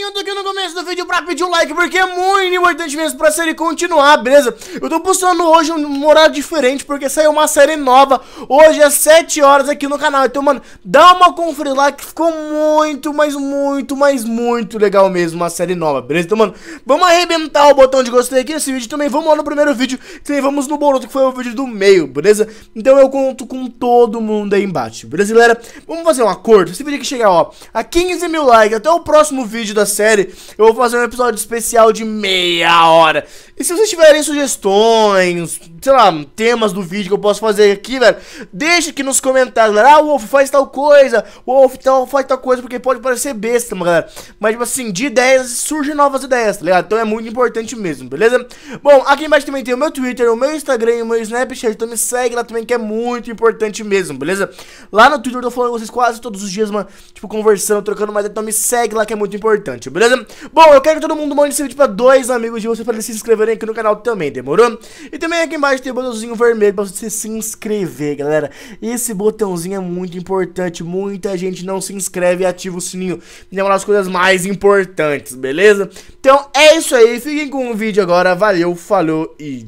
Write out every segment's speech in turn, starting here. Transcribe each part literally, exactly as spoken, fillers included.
eu tô aqui no começo do vídeo pra pedir um like, porque é muito importante mesmo pra série continuar, beleza? Eu tô postando hoje um horário diferente, porque saiu uma série nova, hoje às sete horas aqui no canal. Então, mano, dá uma conferida lá que ficou muito, mas muito, mas muito legal mesmo, uma série nova, beleza? Então, mano, vamos arrebentar o botão de gostei aqui nesse vídeo também. Vamos lá no primeiro vídeo, também vamos no Boruto, que foi o vídeo do meio, beleza? Então eu conto com todo mundo aí embaixo, beleza, galera? Vamos fazer um acordo, esse vídeo aqui chegar, ó, a quinze mil likes, até o próximo vídeo da série, eu vou fazer um episódio especial de meia hora. E se vocês tiverem sugestões, sei lá, temas do vídeo que eu posso fazer aqui, velho, deixa aqui nos comentários, galera. Ah, Wolf, faz tal coisa, Wolf, tal, faz tal coisa, porque pode parecer besta, galera. Mas, tipo assim, de ideias surgem novas ideias, tá ligado? Então é muito importante mesmo, beleza? Bom, aqui embaixo também tem o meu Twitter, o meu Instagram e o meu Snapchat, então me segue lá também, que é muito importante mesmo, beleza? Lá no Twitter eu tô falando com vocês quase todos os dias, mano, tipo, conversando, trocando mais, então me segue lá, que é muito importante, beleza? Bom, eu quero que todo mundo mande esse vídeo pra dois amigos de vocês, pra eles se inscreverem aqui no canal também, demorou? E também aqui embaixo tem o botãozinho vermelho pra você se inscrever, galera. Esse botãozinho é muito importante, muita gente não se inscreve e ativa o sininho, é uma das coisas mais importantes, beleza? Então é isso aí, fiquem com o vídeo agora, valeu, falou e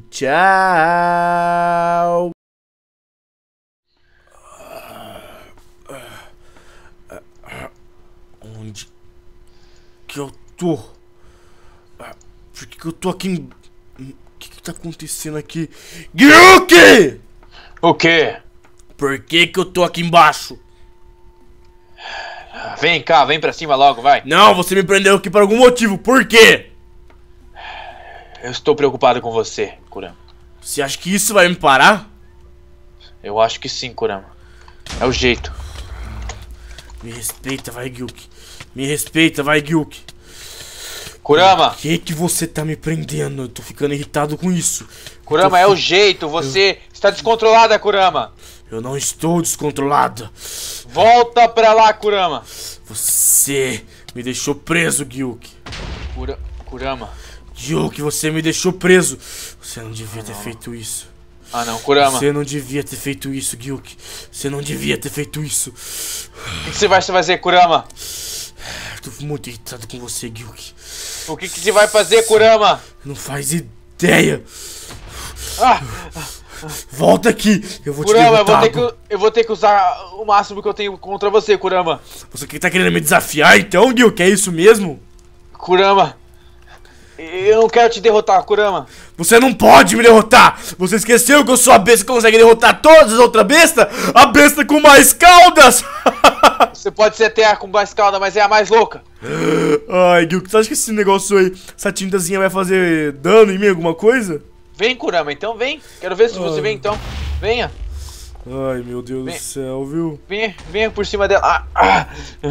tchau! Onde que eu tô? Por que que eu tô aqui em... O que que tá acontecendo aqui? Gyuki! O quê? Por que que eu tô aqui embaixo? Vem cá, vem pra cima logo, vai. Não, você me prendeu aqui por algum motivo, por quê? Eu estou preocupado com você, Kurama. Você acha que isso vai me parar? Eu acho que sim, Kurama. É o jeito. Me respeita, vai, Gyuki. Me respeita, vai, Gyuki. Kurama! Por que que você tá me prendendo? Eu tô ficando irritado com isso. Kurama, é o jeito. Você eu... está descontrolada, Kurama. Eu não estou descontrolada. Volta pra lá, Kurama. Você me deixou preso, Gyuki. Kura... Kurama. Gyuki, você me deixou preso. Você não devia ter feito isso. Ah, não, Kurama. Você não devia ter feito isso, Gyuki. Você não devia ter feito isso. O que você vai fazer, Kurama? Tô muito irritado com você, Gyuki. O que que você vai fazer, Kurama? Não faz ideia. Ah. Volta aqui, eu vou Kurama, te derrotar. eu vou, ter que, eu vou ter que usar o máximo que eu tenho contra você, Kurama. Você que tá querendo me desafiar então, Gyuki? É isso mesmo? Kurama, eu não quero te derrotar, Kurama. Você não pode me derrotar. Você esqueceu que eu sou a besta que consegue derrotar todas as outras bestas? A besta com mais caudas. Você pode ser até a com mais cauda, mas é a mais louca. Ai, Gyuki, você acha que esse negócio aí, essa tintazinha vai fazer dano em mim, alguma coisa? Vem, Kurama, então vem. Quero ver se você Ai. vem, então. Venha. Ai, meu Deus Vem. do céu, viu? Venha, venha por cima dela. Ah, ah.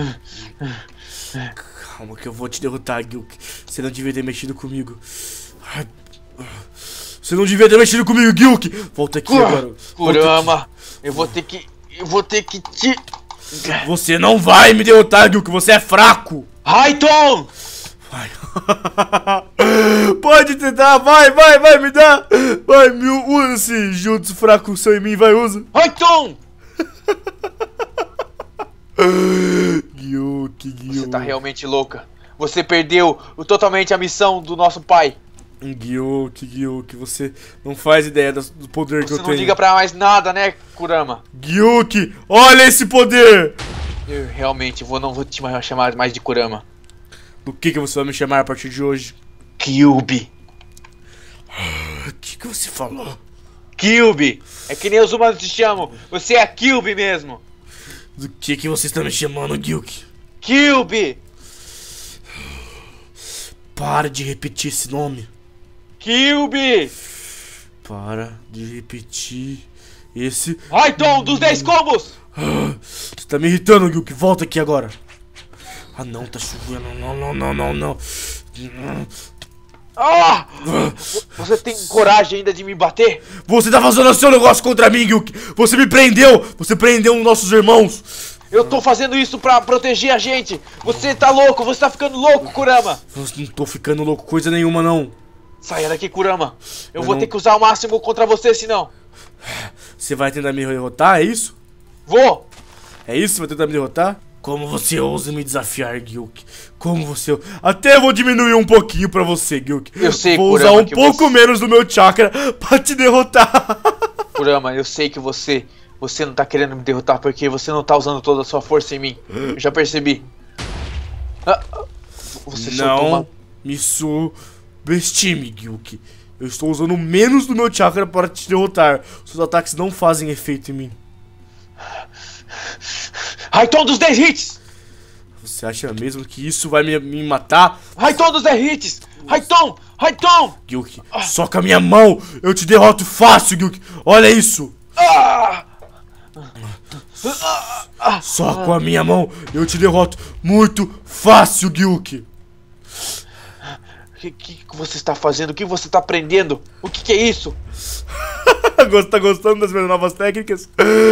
Calma que eu vou te derrotar, Gyuki. Você não devia ter mexido comigo. Ai. Você não devia ter mexido comigo, Gyuki. Volta aqui agora. Kurama, eu vou ter que... Eu vou ter que te... Você não vai me derrotar, Gyuki. Você é fraco. Raiton! Vai. Pode tentar, vai, vai, vai, me dá. Vai, meu, usa esse jutsu fraco seu em mim, vai, usa. Raiton! Gyuki, Gyuki. Você tá realmente louca. Você perdeu totalmente a missão do nosso pai. Gyuki, Gyuki, você não faz ideia do poder Você que eu não tenho. liga pra mais nada, né, Kurama? Gyuki, olha esse poder. Eu realmente vou, não vou te chamar mais de Kurama. Do que que você vai me chamar a partir de hoje? Kyuubi. O que que você falou? Kyuubi. É que nem os humanos te chamam. Você é Kyuubi mesmo. Do que que você está me chamando, Gyuki? Kyuubi. Para de repetir esse nome. Kyuubi. Para de repetir esse... Raiton dos dez combos. Você tá me irritando, Gyuki. Volta aqui agora. Ah, não, tá chovendo. Não, não, não, não, não. Ah! Você tem coragem ainda de me bater? Você tá fazendo o seu negócio contra mim, Gyuki. Você me prendeu. Você prendeu os nossos irmãos. Eu tô fazendo isso pra proteger a gente. Você tá louco. Você tá ficando louco, Kurama. Eu não tô ficando louco coisa nenhuma, não. Saia daqui, Kurama. Eu, Eu vou não... ter que usar o máximo contra você, senão. Você vai tentar me derrotar, é isso? Vou. É isso? Você vai tentar me derrotar? Como você ousa me desafiar, Gyuk? Como você... Até vou diminuir um pouquinho pra você, Gyuk. Eu sei, Vou usar Kurama, um que pouco você... menos do meu chakra pra te derrotar. Kurama, eu sei que você... Você não tá querendo me derrotar porque você não tá usando toda a sua força em mim. Eu já percebi. Ah, você soltou Não uma... me subestime, Gyuk. Eu estou usando menos do meu chakra para te derrotar. Seus ataques não fazem efeito em mim. Raiton dos dez hits! Você acha mesmo que isso vai me, me matar? Raiton dos dez hits! Raiton! Raiton! Gyuk, só com a minha mão eu te derroto fácil, Gyuk. Olha isso. Ah! Só com a minha mão eu te derroto muito fácil, Gyuk. O que, que você está fazendo? O que você está aprendendo? O que, que é isso? Tá gostando das minhas novas técnicas?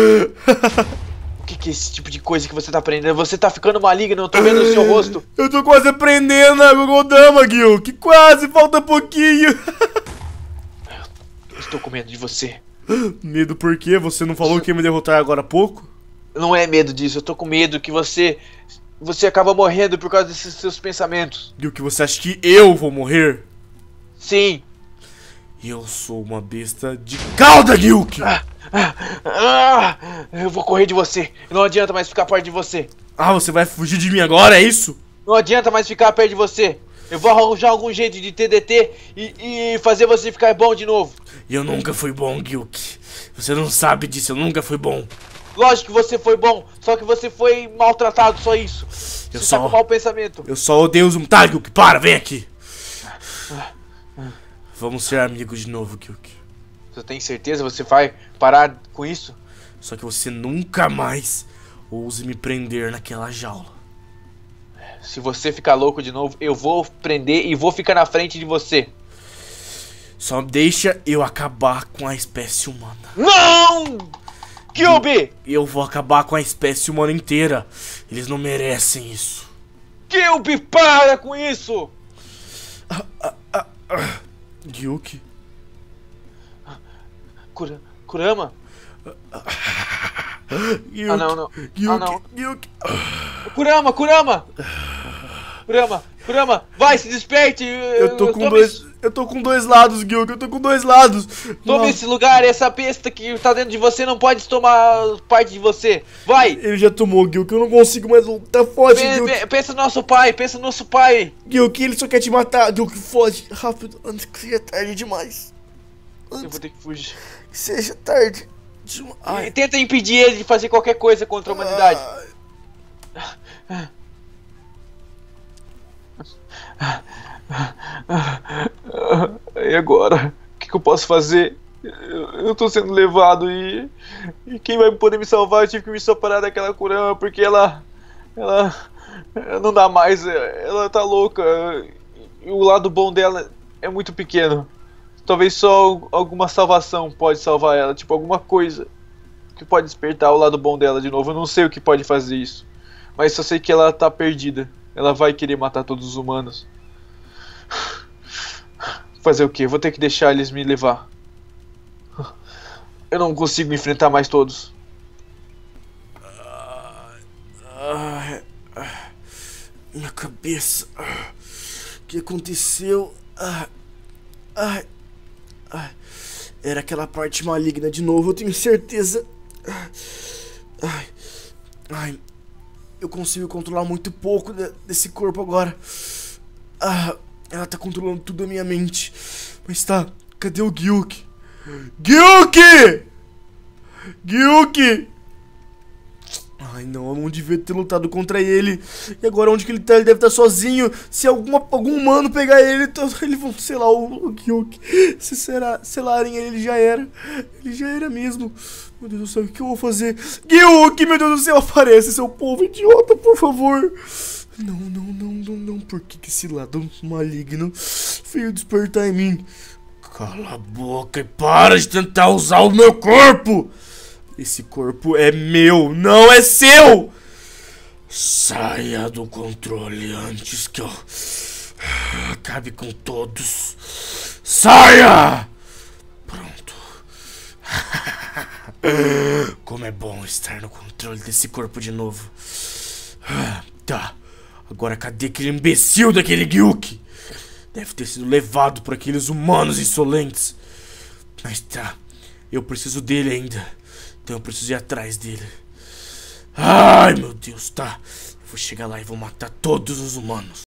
O que, que é esse tipo de coisa que você está aprendendo? Você está ficando maligno, eu tô vendo o seu rosto. Eu tô quase aprendendo a Gogodama, Gyuk. Quase, falta pouquinho. Eu estou com medo de você. Medo por quê? Você não falou que ia me derrotar agora há pouco? Não é medo disso, eu tô com medo que você... Você acaba morrendo por causa desses seus pensamentos. Gyuk, você acha que eu vou morrer? Sim. Eu sou uma besta de cauda, Gyuk! Ah, ah, ah, eu vou correr de você. Não adianta mais ficar perto de você. Ah, você vai fugir de mim agora, é isso? Não adianta mais ficar perto de você. Eu vou arranjar algum jeito de T D T e, e fazer você ficar bom de novo. Eu nunca fui bom, Gyuk. Você não sabe disso, eu nunca fui bom. Lógico que você foi bom, só que você foi maltratado, só isso. Eu você só... tá com mau pensamento. Eu só odeio os... Tá, Gyuk, para, vem aqui. Vamos ser amigos de novo, Gyuk. Você tem certeza? Você vai parar com isso? Só que você nunca mais ouse me prender naquela jaula. Se você ficar louco de novo, eu vou prender e vou ficar na frente de você. Só deixa eu acabar com a espécie humana. Não! Kyuubi! Eu vou acabar com a espécie humana inteira. Eles não merecem isso. Kyuubi, para com isso! Ah, ah, ah, ah. Gyuk? Kura, Kurama? Gyuk? Ah, não, não. Gyuk? Ah, não. Gyuk? Kurama, Kurama! Kurama, Kurama, vai, se desperte! Eu tô com Tome dois... esse- Eu tô com dois lados, Gyuk. Eu tô com dois lados. Tome Não. esse lugar, essa besta que tá dentro de você não pode tomar parte de você. Vai! Ele já tomou, Gyuk. Eu não consigo mais voltar. Foge, Pe- Gyuk. pe- pensa no nosso pai, pensa no nosso pai. Gyuk, ele só quer te matar. Gyuk, foge. Rápido, antes que seja tarde demais. Eu Antes vou ter que fugir. que seja tarde demais. E Ai. tenta impedir ele de fazer qualquer coisa contra a humanidade. E agora? O que, que eu posso fazer? Eu, eu tô sendo levado e, e quem vai poder me salvar? Eu tive que me separar daquela Kurama porque ela, ela, ela não dá mais, ela tá louca. E o lado bom dela é muito pequeno. Talvez só alguma salvação pode salvar ela, tipo alguma coisa que pode despertar o lado bom dela de novo. Eu não sei o que pode fazer isso, mas só sei que ela tá perdida. Ela vai querer matar todos os humanos. Fazer o quê? Vou ter que deixar eles me levar. Eu não consigo enfrentar mais todos. Ai, ai, minha cabeça. O que aconteceu? Ai, ai, ai. Era aquela parte maligna de novo, eu tenho certeza. Ai, ai. Eu consigo controlar muito pouco de, desse corpo agora. Ah, ela tá controlando tudo a minha mente. Mas tá, cadê o Gyuk? Gyuk! Gyuk! Ai não, eu não devia ter lutado contra ele. E agora onde que ele tá? Ele deve estar sozinho. Se alguma, algum humano pegar ele, então eles vão selar o, o Gyuk. Se será, selarem ele, ele já era. Ele já era mesmo. Meu Deus do céu, o que eu vou fazer? Gyuk, meu Deus do céu, aparece, seu povo idiota, por favor. Não, não, não, não, não. Por que, que esse lado maligno veio despertar em mim? Cala a boca e para de tentar usar o meu corpo. Esse corpo é meu, não é seu! Saia do controle antes que eu acabe com todos. Saia! Pronto. Como é bom estar no controle desse corpo de novo. Ah, tá. Agora cadê aquele imbecil daquele Gyuki? Deve ter sido levado por aqueles humanos insolentes. Mas tá. Eu preciso dele ainda. Então eu preciso ir atrás dele. Ai, meu Deus, tá. Eu vou chegar lá e vou matar todos os humanos.